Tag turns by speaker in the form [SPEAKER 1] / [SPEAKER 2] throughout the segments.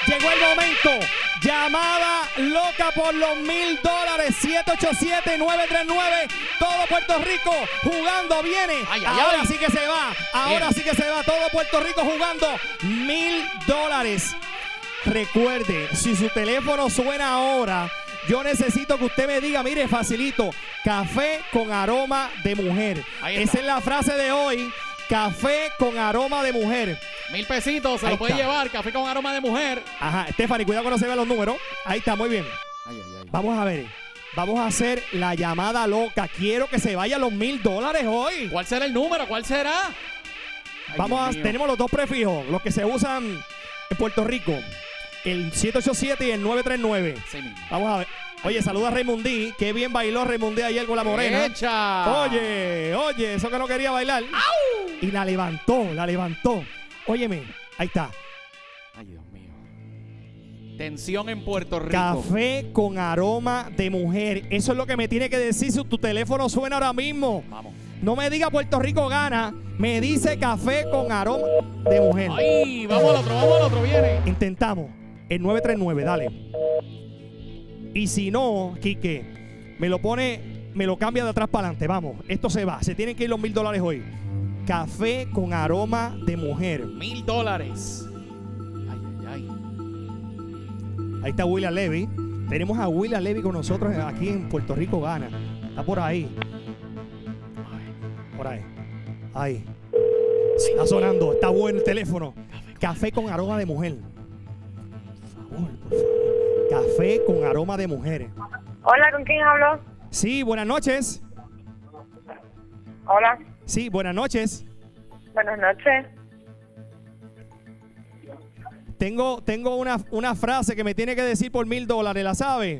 [SPEAKER 1] Llegó el momento. Llamada loca por los $1000. 787-939. Todo Puerto Rico jugando viene. Ahora sí que se va. Ahora sí que se va. Todo Puerto Rico jugando $1000. Recuerde, si su teléfono suena ahora, yo necesito que usted me diga, mire, facilito, café con aroma de mujer. Esa es la frase de hoy, café con aroma de mujer.
[SPEAKER 2] 1000 pesitos, se lo puede llevar, café con aroma de mujer.
[SPEAKER 1] Ajá, Stephanie, cuidado que no se vean los números. Ahí está, muy bien. Vamos a ver, vamos a hacer la llamada loca. Quiero que se vayan los $1000 hoy.
[SPEAKER 2] ¿Cuál será el número? ¿Cuál será?
[SPEAKER 1] Tenemos los dos prefijos, los que se usan en Puerto Rico. El 787 y el 939.
[SPEAKER 2] Sí,
[SPEAKER 1] vamos a ver. Oye, saluda a Raymondí. Qué bien bailó Raymondí ayer con la morena. Oye, eso que no quería bailar. ¡Au! Y la levantó. Óyeme, ahí está.
[SPEAKER 2] Ay, Dios mío. Tensión en Puerto Rico.
[SPEAKER 1] Café con aroma de mujer. Eso es lo que me tiene que decir si tu teléfono suena ahora mismo.
[SPEAKER 2] Vamos.
[SPEAKER 1] No me diga Puerto Rico gana. Me dice café con aroma de mujer.
[SPEAKER 2] Ay, vamos al otro, viene.
[SPEAKER 1] Intentamos. El 939, dale. Y si no, Quique, me lo cambia de atrás para adelante. Vamos, esto se va. Se tienen que ir los $1000 hoy. Café con aroma de mujer.
[SPEAKER 2] $1000. Ay.
[SPEAKER 1] Ahí está William Levy. Tenemos a William Levy con nosotros aquí en Puerto Rico Gana. Está por ahí. Por ahí. Ahí. Está sonando. Está bueno el teléfono. Café con aroma de mujer. Por favor. Café con aroma de mujer.
[SPEAKER 3] Hola, ¿con quién hablo?
[SPEAKER 1] Sí, buenas noches.
[SPEAKER 3] Hola.
[SPEAKER 1] Sí, buenas noches.
[SPEAKER 3] Buenas noches.
[SPEAKER 1] Tengo una frase que me tiene que decir por $1000, ¿la sabe?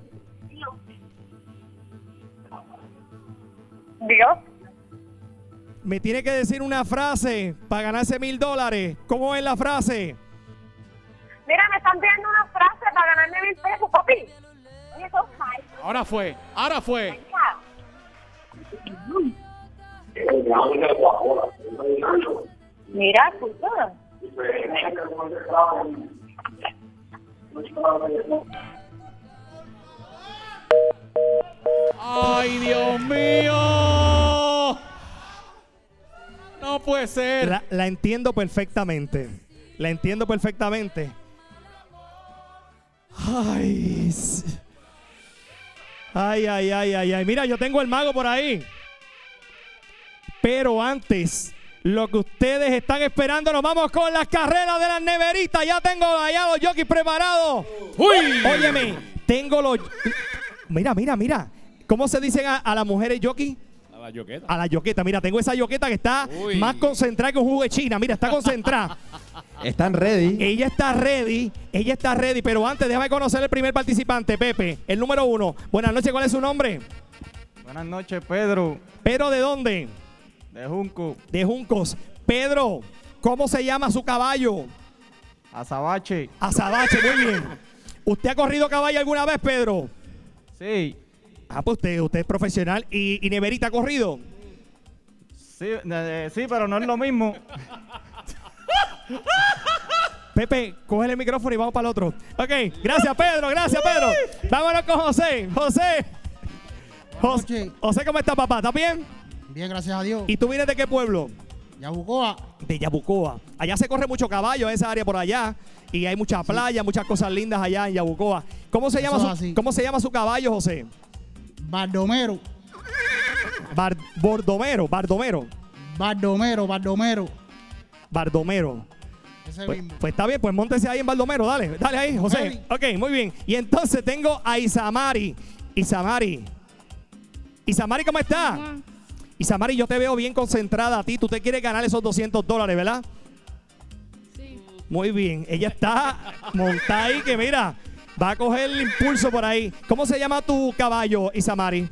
[SPEAKER 3] ¿Dios?
[SPEAKER 1] Me tiene que decir una frase para ganarse $1000. ¿Cómo es la frase?
[SPEAKER 3] Mira, me están pidiendo una frase para ganarme 1000 pesos, papi.
[SPEAKER 2] Ahora fue.
[SPEAKER 3] Mira, puta.
[SPEAKER 2] ¡Ay, Dios mío! No puede ser.
[SPEAKER 1] La entiendo perfectamente. La entiendo perfectamente. Ay. Ay. Mira, yo tengo el mago por ahí. Pero antes, lo que ustedes están esperando, nos vamos con las carreras de las neveritas. Ya tengo allá los jockeys preparados.
[SPEAKER 2] ¡Uy!
[SPEAKER 1] Óyeme, tengo los... Mira. ¿Cómo se dicen a las mujeres jockey?
[SPEAKER 2] A la yoqueta.
[SPEAKER 1] A la yoqueta. Mira, tengo esa yoqueta que está más concentrada que un jugo de China. Mira, está concentrada.
[SPEAKER 4] Están ready.
[SPEAKER 1] Ella está ready. Pero antes, déjame conocer el primer participante, Pepe. El número 1. Buenas noches, ¿cuál es su nombre?
[SPEAKER 4] Buenas noches, Pedro.
[SPEAKER 1] ¿Pedro de dónde?
[SPEAKER 4] De Junco.
[SPEAKER 1] De Juncos. Pedro, ¿cómo se llama su caballo?
[SPEAKER 4] Azabache.
[SPEAKER 1] Azabache, muy bien. ¿Usted ha corrido caballo alguna vez, Pedro?
[SPEAKER 4] Sí.
[SPEAKER 1] Ah, pues usted es profesional. ¿Y Neverita ha corrido?
[SPEAKER 4] Sí, pero no es lo mismo.
[SPEAKER 1] Pepe, coge el micrófono y vamos para el otro. Ok, gracias, Pedro. Vámonos con José. José, ¿cómo está, papá? ¿Estás bien?
[SPEAKER 5] Bien, gracias a Dios.
[SPEAKER 1] ¿Y tú vienes de qué pueblo?
[SPEAKER 5] Yabucoa.
[SPEAKER 1] De Yabucoa. Allá se corre mucho caballo, en esa área por allá. Y hay mucha playa, muchas cosas lindas allá en Yabucoa. ¿Cómo se llama su caballo, José?
[SPEAKER 5] Bardomero.
[SPEAKER 1] Bardomero.
[SPEAKER 5] Ese
[SPEAKER 1] Pues
[SPEAKER 5] mismo.
[SPEAKER 1] está bien, pues móntese ahí en Baldomero. Dale ahí, José. Ok, muy bien. Y entonces tengo a Isamari. Isamari, ¿cómo está? Isamari, yo te veo bien concentrada a ti. Tú te quieres ganar esos $200, ¿verdad?
[SPEAKER 6] Sí.
[SPEAKER 1] Muy bien. Ella está montada ahí que mira, va a coger el impulso por ahí. ¿Cómo se llama tu caballo, Isamari?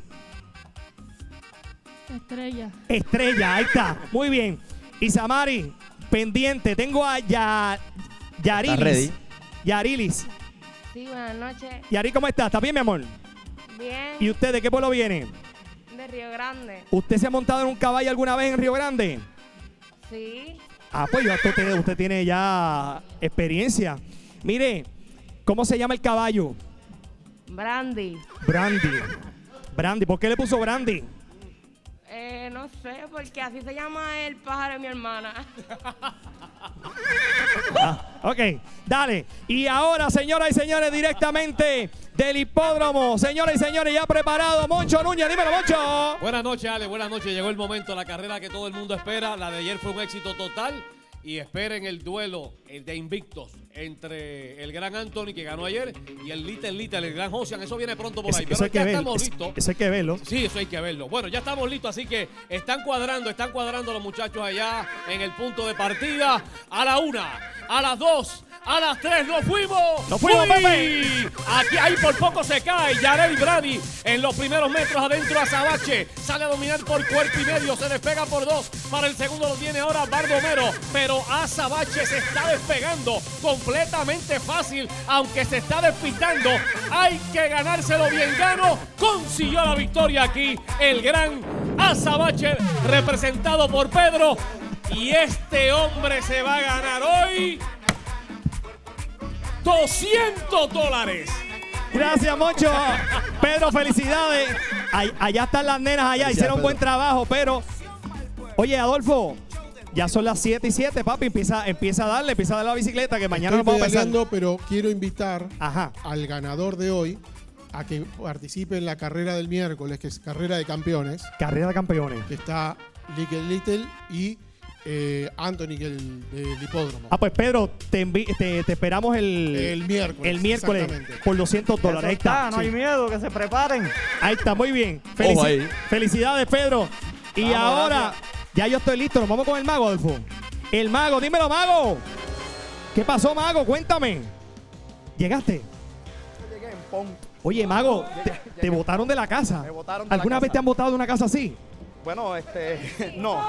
[SPEAKER 1] Estrella, ahí está. Muy bien. Isamari, pendiente. Tengo a Yarilis. Yarilis.
[SPEAKER 6] Sí, buenas noches.
[SPEAKER 1] Yari, ¿cómo está? ¿Está bien, mi amor?
[SPEAKER 6] Bien.
[SPEAKER 1] ¿Y usted de qué pueblo viene?
[SPEAKER 6] De Río Grande.
[SPEAKER 1] ¿Usted se ha montado en un caballo alguna vez en Río Grande?
[SPEAKER 6] Sí.
[SPEAKER 1] Ah, pues usted tiene ya experiencia. Mire, ¿cómo se llama el caballo?
[SPEAKER 6] Brandy.
[SPEAKER 1] Brandy. Brandy. ¿Por qué le puso Brandy?
[SPEAKER 6] No sé, porque así se llama el pájaro de mi hermana.
[SPEAKER 1] Ok, dale. Y ahora, señoras y señores, directamente del hipódromo. Señoras y señores, ya preparado. Moncho Núñez, dímelo, Moncho.
[SPEAKER 7] Buenas noches, Ale. Buenas noches. Llegó el momento, la carrera que todo el mundo espera. La de ayer fue un éxito total. Y esperen el duelo de invictos entre el gran Anthony, que ganó ayer, y el Little, el gran Josian. Eso viene pronto por ahí.
[SPEAKER 1] Eso hay que verlo. Eso hay que verlo.
[SPEAKER 7] Sí, eso hay que verlo. Bueno, ya estamos listos, así que están cuadrando los muchachos allá en el punto de partida. A la 1, a las 2, a las 3, ¡nos fuimos!
[SPEAKER 1] ¡Nos fuimos, Pepe!
[SPEAKER 7] Aquí, ahí por poco se cae Yareli Brady en los primeros metros adentro. Azabache sale a dominar por cuerpo y medio, se despega por 2. Para el segundo lo tiene ahora Bardomero, pero Azabache se está despegando completamente fácil, aunque se está despistando. Hay que ganárselo bien gano. Consiguió la victoria aquí el gran Azabache, representado por Pedro. Y este hombre se va a ganar hoy $200.
[SPEAKER 1] Gracias, Moncho. Pedro, felicidades. Allá están las nenas, allá hicieron un buen trabajo, pero... Oye, Adolfo, ya son las 7:07, papi. Empieza a darle la bicicleta, que mañana nos vamos a empezar.
[SPEAKER 8] Pero quiero invitar
[SPEAKER 1] Ajá.
[SPEAKER 8] al ganador de hoy a que participe en la carrera del miércoles, que es carrera de campeones,
[SPEAKER 1] Carrera de campeones.
[SPEAKER 8] que está Little y Anthony, del hipódromo.
[SPEAKER 1] Ah, pues Pedro, te esperamos el
[SPEAKER 8] miércoles.
[SPEAKER 1] El miércoles
[SPEAKER 8] exactamente.
[SPEAKER 1] por $200. Ahí está.
[SPEAKER 4] No hay miedo, que se preparen.
[SPEAKER 1] Ahí está, muy bien.
[SPEAKER 9] Ojo ahí.
[SPEAKER 1] Felicidades, Pedro. Y
[SPEAKER 4] Vamos,
[SPEAKER 1] ahora,
[SPEAKER 4] gracias.
[SPEAKER 1] ya yo estoy listo. Nos vamos con el mago, Adolfo. El mago, dímelo, mago. ¿Qué pasó, mago? Cuéntame. ¿Llegaste?
[SPEAKER 9] Llegué en PON.
[SPEAKER 1] Oye, mago, te botaron de la casa.
[SPEAKER 9] Me botaron de la
[SPEAKER 1] ¿Alguna
[SPEAKER 9] casa.
[SPEAKER 1] vez te han botado de una casa así?
[SPEAKER 9] Bueno, no.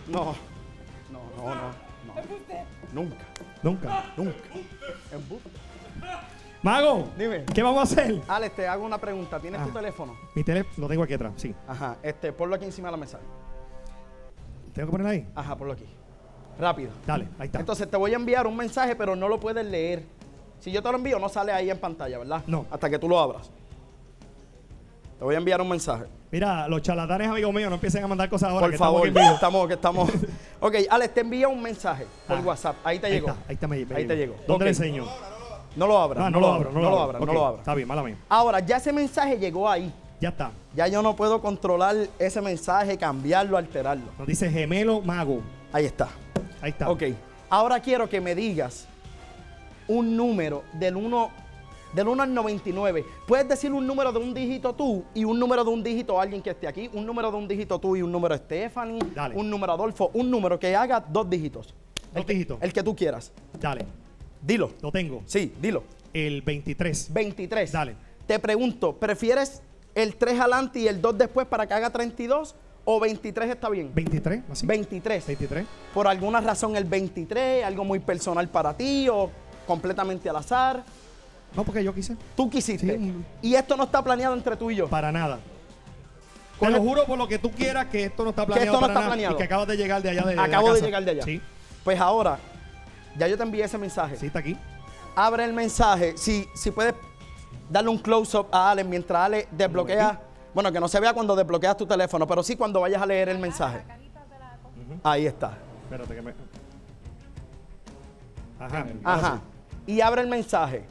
[SPEAKER 9] Nunca. Embuste.
[SPEAKER 1] Mago,
[SPEAKER 9] Dime.
[SPEAKER 1] ¿qué vamos a hacer?
[SPEAKER 9] Alex, te hago una pregunta. ¿Tienes tu teléfono?
[SPEAKER 1] Mi teléfono lo tengo aquí atrás, sí.
[SPEAKER 9] Ajá. Ponlo aquí encima de la mesa.
[SPEAKER 1] ¿Tengo que ponerlo ahí?
[SPEAKER 9] Ajá, ponlo aquí. Rápido.
[SPEAKER 1] Dale, ahí está.
[SPEAKER 9] Entonces te voy a enviar un mensaje, pero no lo puedes leer. Si yo te lo envío, no sale ahí en pantalla, ¿verdad?
[SPEAKER 1] No.
[SPEAKER 9] Hasta que tú lo abras. Te voy a enviar un mensaje.
[SPEAKER 1] Mira, los charlatanes, amigos míos, no empiecen a mandar cosas ahora.
[SPEAKER 9] Por
[SPEAKER 1] que
[SPEAKER 9] favor,
[SPEAKER 1] estamos en vivo.
[SPEAKER 9] estamos. Ok, Alex, te envía un mensaje por WhatsApp. Ahí te llegó.
[SPEAKER 1] Ahí está, me
[SPEAKER 9] Ahí te llegó.
[SPEAKER 1] ¿Dónde
[SPEAKER 9] Ok.
[SPEAKER 1] le enseño?
[SPEAKER 9] No lo abras.
[SPEAKER 1] No lo abro.
[SPEAKER 9] No lo abras.
[SPEAKER 1] Ok, está bien, mala mía.
[SPEAKER 9] Ahora, ya ese mensaje llegó ahí.
[SPEAKER 1] Ya está.
[SPEAKER 9] Ya yo no puedo controlar ese mensaje, cambiarlo, alterarlo.
[SPEAKER 1] Nos dice gemelo mago.
[SPEAKER 9] Ahí está.
[SPEAKER 1] Ahí está.
[SPEAKER 9] Ok. Ahora quiero que me digas un número del 1 al 99. Puedes decir un número de un dígito tú y un número de un dígito alguien que esté aquí. Un número de un dígito tú y un número Stephanie.
[SPEAKER 1] Dale.
[SPEAKER 9] Un número Adolfo. Un número que haga 2 dígitos.
[SPEAKER 1] Dos dígitos.
[SPEAKER 9] El que tú quieras.
[SPEAKER 1] Dale.
[SPEAKER 9] Dilo.
[SPEAKER 1] Lo tengo.
[SPEAKER 9] Sí, dilo.
[SPEAKER 1] El 23.
[SPEAKER 9] 23.
[SPEAKER 1] Dale.
[SPEAKER 9] Te pregunto, ¿prefieres el 3 adelante y el 2 después para que haga 32? ¿O 23 está bien?
[SPEAKER 1] 23, así.
[SPEAKER 9] 23.
[SPEAKER 1] 23.
[SPEAKER 9] ¿Por alguna razón el 23? ¿Algo muy personal para ti o completamente al azar?
[SPEAKER 1] No, porque yo quise.
[SPEAKER 9] Tú quisiste.
[SPEAKER 1] Sí.
[SPEAKER 9] Y esto no está planeado entre tú y yo.
[SPEAKER 1] Para nada. Te
[SPEAKER 9] Con
[SPEAKER 1] lo
[SPEAKER 9] el-
[SPEAKER 1] juro por lo que tú quieras que esto no está planeado.
[SPEAKER 9] esto no
[SPEAKER 1] para
[SPEAKER 9] está
[SPEAKER 1] nada
[SPEAKER 9] planeado.
[SPEAKER 1] Y que acabas de llegar de allá de
[SPEAKER 9] Acabo
[SPEAKER 1] la
[SPEAKER 9] de
[SPEAKER 1] casa.
[SPEAKER 9] llegar de allá.
[SPEAKER 1] Sí.
[SPEAKER 9] Pues ahora, ya yo te envié ese mensaje.
[SPEAKER 1] Sí, está aquí.
[SPEAKER 9] Abre el mensaje. Si puedes darle un close-up a Ale mientras Ale desbloquea. Bueno, que no se vea cuando desbloqueas tu teléfono, pero sí cuando vayas a leer el mensaje. Ahí está.
[SPEAKER 1] Espérate que me... Ajá.
[SPEAKER 9] Ajá. Y abre el mensaje.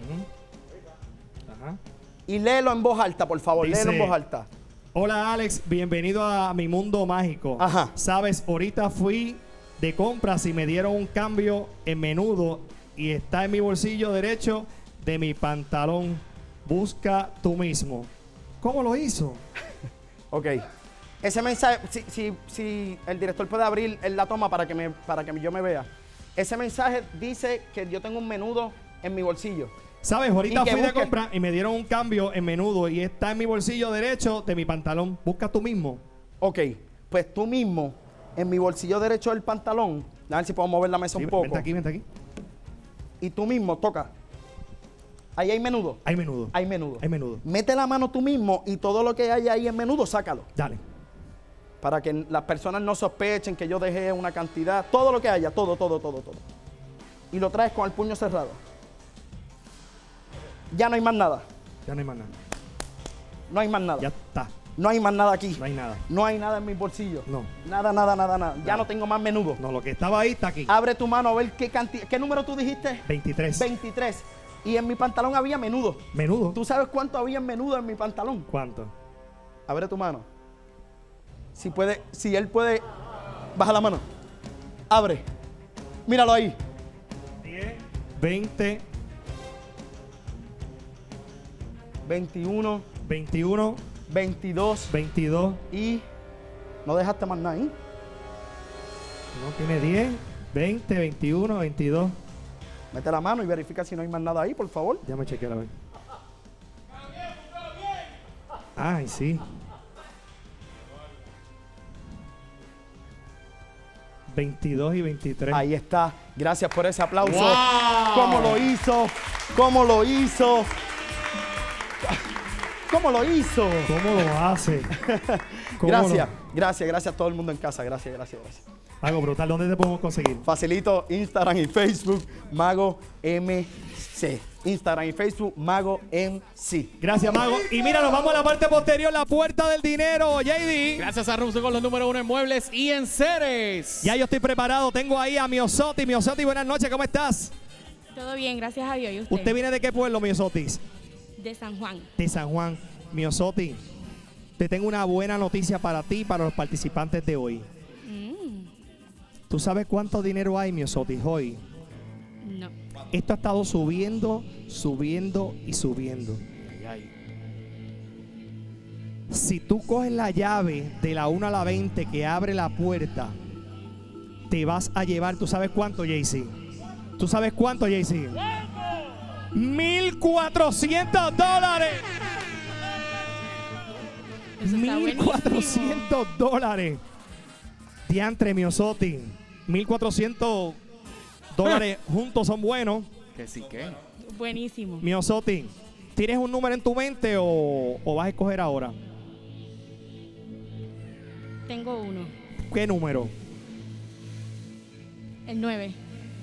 [SPEAKER 1] Ajá.
[SPEAKER 9] Y léelo en voz alta, por favor.
[SPEAKER 1] Dice-
[SPEAKER 9] Léelo en voz alta.
[SPEAKER 1] Hola, Alex. Bienvenido a mi mundo mágico.
[SPEAKER 9] Ajá.
[SPEAKER 1] Sabes, ahorita fui de compras y me dieron un cambio en menudo y está en mi bolsillo derecho de mi pantalón. Busca tú mismo. ¿Cómo lo hizo?
[SPEAKER 9] Ok. Ese mensaje, si el director puede abrir la toma para que yo me vea. Ese mensaje dice que yo tengo un menudo en mi bolsillo.
[SPEAKER 1] Sabes, ahorita
[SPEAKER 9] Y que
[SPEAKER 1] fui de
[SPEAKER 9] busque-
[SPEAKER 1] compras y me dieron un cambio en menudo y está en mi bolsillo derecho de mi pantalón. Busca tú mismo.
[SPEAKER 9] Ok, pues tú mismo, en mi bolsillo derecho del pantalón, a ver si puedo mover la mesa
[SPEAKER 1] Sí,
[SPEAKER 9] un poco.
[SPEAKER 1] vente aquí, vente aquí.
[SPEAKER 9] Y tú mismo toca. Ahí hay menudo.
[SPEAKER 1] Hay menudo.
[SPEAKER 9] Hay menudo.
[SPEAKER 1] Hay menudo.
[SPEAKER 9] Mete la mano tú mismo y todo lo que hay ahí en menudo, sácalo.
[SPEAKER 1] Dale.
[SPEAKER 9] Para que las personas no sospechen que yo dejé una cantidad. Todo lo que haya, todo. Y lo traes con el puño cerrado. Ya no hay más nada.
[SPEAKER 1] Ya no hay más nada.
[SPEAKER 9] No hay más nada.
[SPEAKER 1] Ya está.
[SPEAKER 9] No hay más nada aquí.
[SPEAKER 1] No hay nada.
[SPEAKER 9] No hay nada en mis bolsillos.
[SPEAKER 1] No.
[SPEAKER 9] Nada. Ya no tengo más menudo.
[SPEAKER 1] No, lo que estaba ahí está aquí.
[SPEAKER 9] Abre tu mano a ver qué cantidad. ¿Qué número tú dijiste?
[SPEAKER 1] 23.
[SPEAKER 9] 23. Y en mi pantalón había menudo.
[SPEAKER 1] Menudo.
[SPEAKER 9] ¿Tú sabes cuánto había en menudo en mi pantalón?
[SPEAKER 1] ¿Cuánto?
[SPEAKER 9] Abre tu mano. Si él puede, baja la mano. Abre. Míralo ahí.
[SPEAKER 1] 10, 20,
[SPEAKER 9] 21,
[SPEAKER 1] 21,
[SPEAKER 9] 22
[SPEAKER 1] 22.
[SPEAKER 9] y no dejaste más nada ahí.
[SPEAKER 1] No tiene 10, 20, 21, 22.
[SPEAKER 9] Mete la mano y verifica si no hay más nada ahí, por favor.
[SPEAKER 1] Ya me chequeé la vez. Ay, sí. 22 y 23.
[SPEAKER 9] Ahí está. Gracias por ese aplauso.
[SPEAKER 7] ¡Wow!
[SPEAKER 9] ¿Cómo lo hizo? ¿Cómo lo hizo? ¿Cómo lo hizo?
[SPEAKER 1] ¿Cómo lo hace? ¿Cómo
[SPEAKER 9] Gracias,
[SPEAKER 1] lo-
[SPEAKER 9] gracias a todo el mundo en casa. Gracias.
[SPEAKER 1] Algo brutal. ¿Dónde te podemos conseguir?
[SPEAKER 9] Facilito Instagram y Facebook, Mago MC. Instagram y Facebook, Mago MC.
[SPEAKER 1] Gracias, Mago. Y mira, nos vamos a la parte posterior, la puerta del dinero, JD.
[SPEAKER 2] Gracias a Room to Go, los número 1 en muebles y en seres.
[SPEAKER 1] Ya yo estoy preparado. Tengo ahí a Miosotis. Miosotis, buenas noches. ¿Cómo estás?
[SPEAKER 6] Todo bien, gracias a Dios. ¿Y usted?
[SPEAKER 1] ¿Usted viene de qué pueblo, Miosotis?
[SPEAKER 6] De San Juan.
[SPEAKER 1] De San Juan. Miosotis, te tengo una buena noticia para ti y para los participantes de hoy. ¿Tú sabes cuánto dinero hay, Miosotis, hoy?
[SPEAKER 6] No.
[SPEAKER 1] Esto ha estado subiendo y subiendo. Si tú coges la llave de la 1 a la 20 que abre la puerta, te vas a llevar, ¿tú sabes cuánto, JC? ¿Tú sabes cuánto, JC? $1,400.
[SPEAKER 6] Eso está buenísimo.
[SPEAKER 1] $1,400. Diantre, Miosotis. $1,400 juntos son buenos.
[SPEAKER 2] Que sí, que.
[SPEAKER 6] Buenísimo.
[SPEAKER 1] Miosotis, ¿tienes un número en tu mente o vas a escoger ahora?
[SPEAKER 6] Tengo uno.
[SPEAKER 1] ¿Qué número?
[SPEAKER 6] El 9.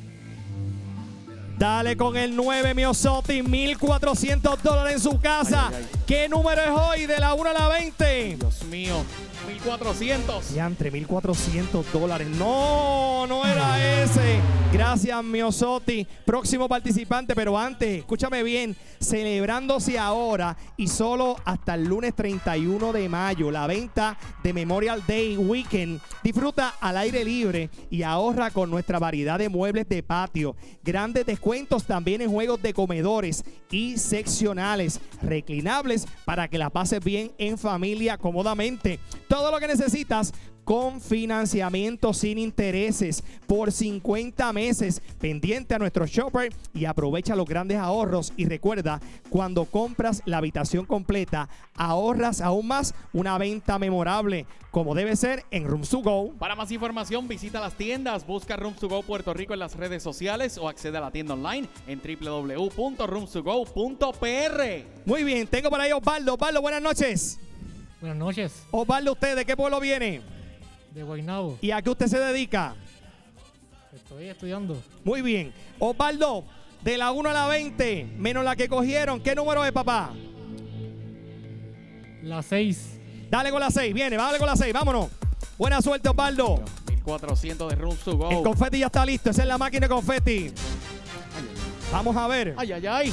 [SPEAKER 1] Dale con el 9, Miosotis. $1,400 en su casa.
[SPEAKER 2] Ay.
[SPEAKER 1] ¿Qué número es hoy de la 1 a la 20?
[SPEAKER 2] Dios mío. 1,400.
[SPEAKER 1] Diantre, $1,400. No era ese. Gracias, Miosotis. Próximo participante, pero antes, escúchame bien, celebrándose ahora y solo hasta el lunes 31 de mayo, la venta de Memorial Day Weekend. Disfruta al aire libre y ahorra con nuestra variedad de muebles de patio. Grandes descuentos también en juegos de comedores y seccionales reclinables para que la pases bien en familia cómodamente. Todo lo que necesitas con financiamiento sin intereses por 50 meses. Pendiente a nuestro shopper y aprovecha los grandes ahorros. Y recuerda, cuando compras la habitación completa, ahorras aún más, una venta memorable, como debe ser en Rooms to Go.
[SPEAKER 2] Para más información, visita las tiendas, busca Rooms to Go Puerto Rico en las redes sociales o accede a la tienda online en www.roomstogo.pr.
[SPEAKER 1] Muy bien, tengo por ahí a Osvaldo. Osvaldo, buenas noches.
[SPEAKER 10] Buenas noches,
[SPEAKER 1] Osvaldo, ¿usted de qué pueblo viene?
[SPEAKER 10] de Guaynabo.
[SPEAKER 1] ¿Y a qué usted se dedica?
[SPEAKER 10] Estoy estudiando.
[SPEAKER 1] Muy bien. Osvaldo, de la 1 a la 20, menos la que cogieron, ¿qué número es, papá?
[SPEAKER 10] La 6.
[SPEAKER 1] Dale con la 6, viene, dale con la 6, vámonos. Buena suerte, Osvaldo.
[SPEAKER 2] 1,400 de Rooms to Go.
[SPEAKER 1] El confeti ya está listo, esa es la máquina de confeti. Vamos a ver.
[SPEAKER 2] Ay.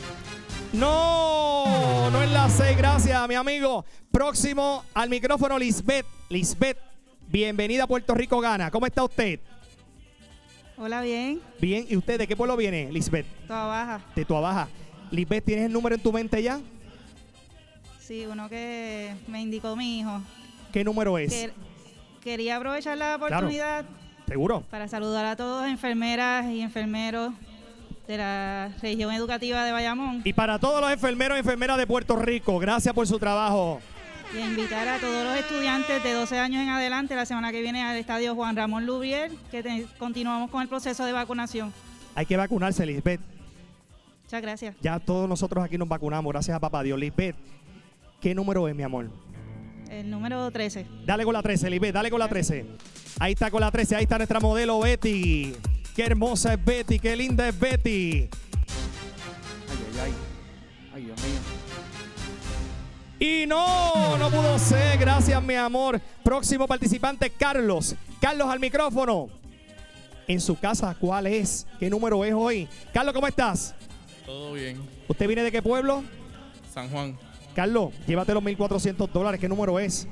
[SPEAKER 1] No es la 6, gracias, mi amigo. Próximo al micrófono, Lisbeth. Lisbeth, bienvenida a Puerto Rico Gana. ¿Cómo está usted?
[SPEAKER 11] Hola, bien.
[SPEAKER 1] Bien, ¿y usted de qué pueblo viene, Lisbeth?
[SPEAKER 11] Toda baja.
[SPEAKER 1] De Tuabaja. Lisbeth, ¿tienes el número en tu mente ya?
[SPEAKER 11] Sí, uno que me indicó mi hijo.
[SPEAKER 1] ¿Qué número es?
[SPEAKER 11] Quería aprovechar la oportunidad
[SPEAKER 1] ¿Seguro?
[SPEAKER 11] para saludar a todos enfermeras y enfermeros de la región educativa de Bayamón
[SPEAKER 1] Y para todos los enfermeros y enfermeras de Puerto Rico, gracias por su trabajo.
[SPEAKER 11] y invitar a todos los estudiantes de 12 años en adelante la semana que viene al estadio Juan Ramón Lubier, que continuamos con el proceso de vacunación.
[SPEAKER 1] Hay que vacunarse, Lisbeth.
[SPEAKER 11] Muchas gracias.
[SPEAKER 1] Ya todos nosotros aquí nos vacunamos, gracias a papá Dios. Lisbeth, ¿qué número es, mi amor?
[SPEAKER 11] El número 13.
[SPEAKER 1] Dale con la 13, Lisbeth, dale con la 13. Ahí está con la 13, ahí está nuestra modelo Betty. Qué hermosa es Betty, qué linda es Betty.
[SPEAKER 2] Ay. Ay, Dios mío.
[SPEAKER 1] Y no pudo ser. Gracias, mi amor. Próximo participante, Carlos. Carlos, al micrófono. En su casa, ¿cuál es? ¿Qué número es hoy? Carlos, ¿cómo estás?
[SPEAKER 12] Todo bien.
[SPEAKER 1] ¿Usted viene de qué pueblo?
[SPEAKER 12] San Juan.
[SPEAKER 1] Carlos, llévate los $1,400. ¿Qué número es?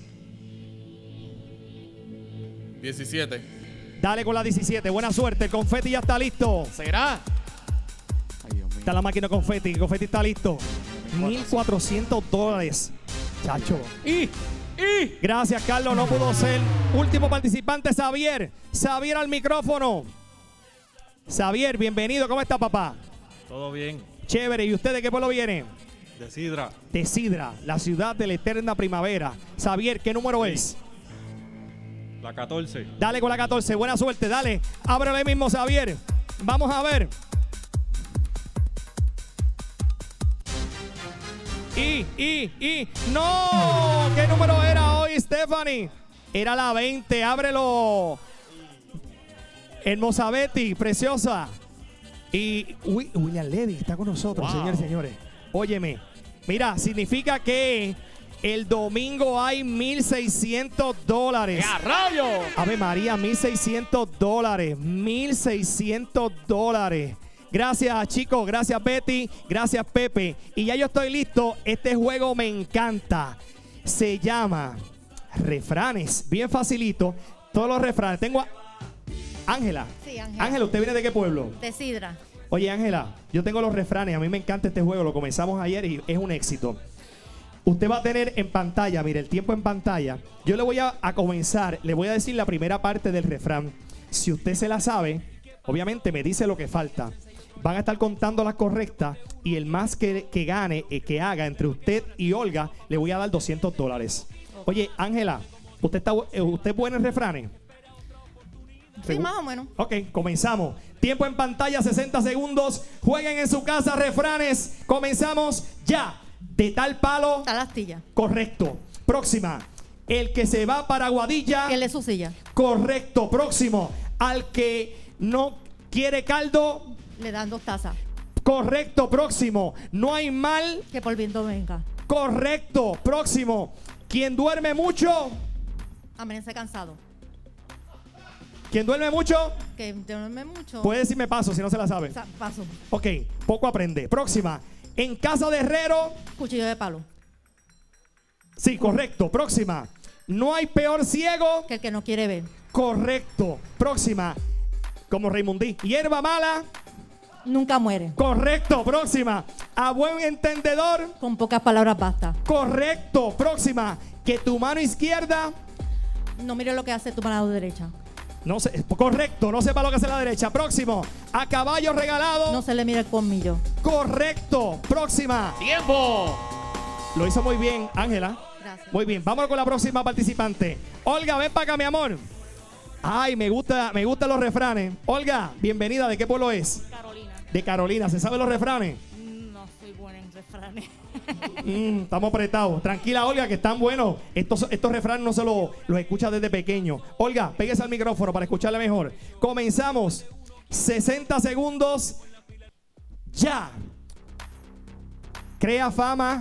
[SPEAKER 12] 17.
[SPEAKER 1] Dale con la 17. Buena suerte. El confeti ya está listo.
[SPEAKER 2] ¿Será? Ay, Dios mío.
[SPEAKER 1] Está la máquina de confeti. El confeti está listo. $1,400. Chacho.
[SPEAKER 2] Y
[SPEAKER 1] Gracias, Carlos. No pudo ser. Último participante, Xavier. Xavier al micrófono. Xavier, bienvenido. ¿Cómo está, papá?
[SPEAKER 13] Todo bien.
[SPEAKER 1] Chévere. ¿Y usted de qué pueblo viene?
[SPEAKER 13] De Sidra.
[SPEAKER 1] De Sidra, la ciudad de la eterna primavera. Xavier, ¿qué número es?
[SPEAKER 13] La 14.
[SPEAKER 1] Dale con la 14. Buena suerte. Dale. Ábrele mismo, Xavier. Vamos a ver. ¡No! ¿Qué número era hoy, Stephanie? Era la 20. Ábrelo. Hermosa Betty, preciosa. Y William Levy está con nosotros,
[SPEAKER 2] Wow.
[SPEAKER 1] señores y señores. Óyeme. Mira, significa que el domingo hay $1,600.
[SPEAKER 2] ¡a rayo!
[SPEAKER 1] Ave María, $1,600. $1,600. Gracias, chicos. Gracias, Betty. Gracias, Pepe. Y ya yo estoy listo. Este juego me encanta. Se llama Refranes. Bien facilito. Todos los refranes. Tengo a Ángela.
[SPEAKER 14] Sí, Ángela.
[SPEAKER 1] Ángela, ¿usted viene de qué pueblo?
[SPEAKER 14] De Sidra.
[SPEAKER 1] Oye, Ángela, yo tengo los refranes. A mí me encanta este juego. Lo comenzamos ayer y es un éxito. Usted va a tener en pantalla, mire, el tiempo en pantalla. Yo le voy a comenzar, le voy a decir la primera parte del refrán. Si usted se la sabe, obviamente me dice lo que falta. Van a estar contando las correctas y el más que gane, que haga entre usted y Olga, le voy a dar $200. Oye, Ángela, ¿usted es buena en refranes?
[SPEAKER 14] Sí, más o menos.
[SPEAKER 1] Ok, comenzamos. Tiempo en pantalla, 60 segundos. Jueguen en su casa, refranes. Comenzamos ya. De tal palo.
[SPEAKER 14] Tal astilla.
[SPEAKER 1] Correcto. Próxima. El que se va para Aguadilla.
[SPEAKER 14] Que le su silla.
[SPEAKER 1] Correcto. Próximo. Al que no quiere caldo.
[SPEAKER 14] Le dan 2 tazas.
[SPEAKER 1] Correcto. Próximo. No hay mal.
[SPEAKER 14] Que por viento venga.
[SPEAKER 1] Correcto. Próximo. Quien duerme mucho.
[SPEAKER 14] Amanece cansado.
[SPEAKER 1] Quien duerme mucho.
[SPEAKER 14] Que duerme mucho.
[SPEAKER 1] Puede decirme paso si no se la sabe.
[SPEAKER 14] Paso.
[SPEAKER 1] Ok. Poco aprende. Próxima. En casa de herrero.
[SPEAKER 14] Cuchillo de palo.
[SPEAKER 1] Sí, correcto. Próxima. No hay peor ciego
[SPEAKER 14] que el que no quiere ver.
[SPEAKER 1] Correcto. Próxima. Como Raimundí. Hierba mala.
[SPEAKER 14] Nunca muere.
[SPEAKER 1] Correcto. Próxima. A buen entendedor.
[SPEAKER 14] Con pocas palabras basta.
[SPEAKER 1] Correcto. Próxima. Que tu mano izquierda.
[SPEAKER 14] No mire lo que hace tu mano derecha.
[SPEAKER 1] No sé, correcto, no sepa lo que hace la derecha. Próximo, a caballo regalado.
[SPEAKER 14] No se le mira el colmillo.
[SPEAKER 1] Correcto. Próxima.
[SPEAKER 2] ¡Tiempo!
[SPEAKER 1] Lo hizo muy bien, Ángela.
[SPEAKER 14] Gracias.
[SPEAKER 1] Muy bien, vámonos con la próxima participante. Olga, ven para acá, mi amor. Ay, me gustan los refranes. Olga, bienvenida. ¿De qué pueblo es?
[SPEAKER 11] Carolina.
[SPEAKER 1] De Carolina. ¿Se saben los refranes?
[SPEAKER 11] No soy buena en refranes.
[SPEAKER 1] Estamos apretados. Tranquila, Olga, que están buenos. Estos refranes no se los escucha desde pequeño. Olga, péguese al micrófono para escucharle mejor. Comenzamos. 60 segundos. Ya. Crea fama.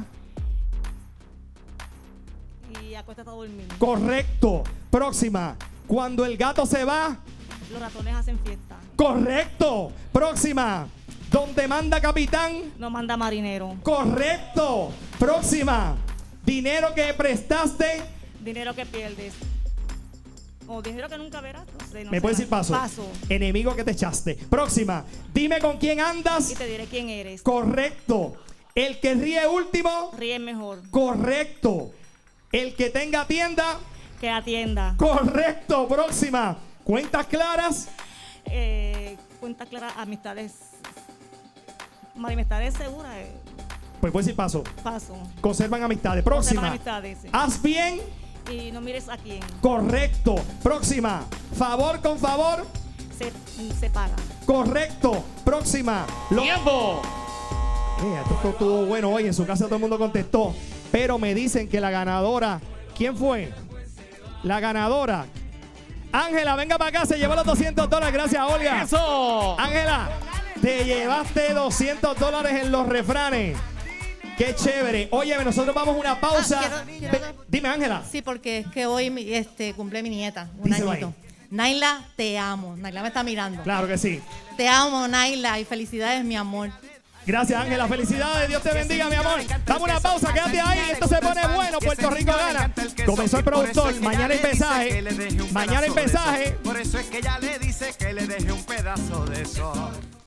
[SPEAKER 11] Y acuéstate a dormir.
[SPEAKER 1] Correcto. Próxima. Cuando el gato se va.
[SPEAKER 11] Los ratones hacen fiesta.
[SPEAKER 1] Correcto. Próxima. Donde manda capitán.
[SPEAKER 11] No manda marinero.
[SPEAKER 1] Correcto. Próxima. Dinero que prestaste.
[SPEAKER 11] Dinero que pierdes. O dinero que nunca verás. No sé, no
[SPEAKER 1] ¿Me
[SPEAKER 11] sé.
[SPEAKER 1] puedes decir paso?
[SPEAKER 11] Paso.
[SPEAKER 1] Enemigo que te echaste. Próxima. Dime con quién andas.
[SPEAKER 11] Y te diré quién eres.
[SPEAKER 1] Correcto. El que ríe último.
[SPEAKER 11] Ríe mejor.
[SPEAKER 1] Correcto. El que tenga tienda.
[SPEAKER 11] Que atienda.
[SPEAKER 1] Correcto. Próxima. Cuentas claras.
[SPEAKER 11] Cuentas claras. Amistades. Amistades seguras.
[SPEAKER 1] Pues puedes decir paso.
[SPEAKER 11] Paso.
[SPEAKER 1] Conservan amistades. Próxima.
[SPEAKER 11] Conservan amistades, sí.
[SPEAKER 1] Haz bien.
[SPEAKER 11] Y no mires a quién.
[SPEAKER 1] Correcto. Próxima. Favor con favor.
[SPEAKER 11] Se paga.
[SPEAKER 1] Correcto. Próxima.
[SPEAKER 2] ¡Tiempo!
[SPEAKER 1] Esto estuvo bueno hoy. En su casa todo el mundo contestó. Pero me dicen que la ganadora. ¿Quién fue? La ganadora. Ángela, venga para acá. Se llevó los $200. Gracias, Olga.
[SPEAKER 2] ¡Eso!
[SPEAKER 1] Ángela, te llevaste $200 en los refranes. Qué chévere. Óyeme, nosotros vamos a una pausa. Dime, Ángela.
[SPEAKER 14] Sí, porque es que hoy cumple mi nieta, un
[SPEAKER 1] Díselo
[SPEAKER 14] añito. Naila, te amo. Naila me está mirando.
[SPEAKER 1] Claro que sí.
[SPEAKER 14] Te amo, Naila, y felicidades, mi amor.
[SPEAKER 1] Gracias, Ángela. Felicidades. Dios te bendiga, mi amor. Dame una pausa. Quédate ahí. Esto se pone bueno. Puerto Rico gana. Comenzó el productor. Mañana el mensaje. Mañana el mensaje.
[SPEAKER 15] Por eso es que ella le dice que le deje un pedazo de sol.